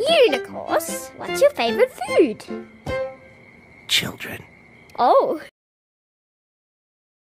Food, of course. What's your favourite food? Children. Oh.